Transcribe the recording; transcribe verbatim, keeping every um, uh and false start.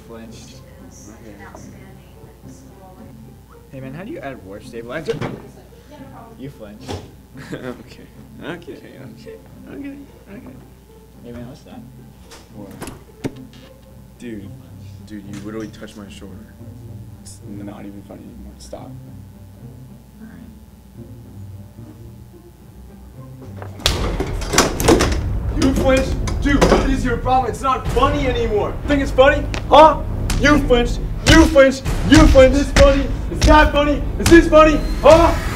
flinched. Okay. Hey man, how do you add warp stabilizer? You flinched. okay. Okay. Okay. Okay. Okay. Okay. Hey man, what's that? What? Dude. Dude, you literally touched my shoulder. It's not even funny anymore. Stop. You flinched? Dude, what is your problem? It's not funny anymore. Think it's funny? Huh? You flinched. You flinched. You flinched. Is this funny? Is that funny? Is this funny? Huh?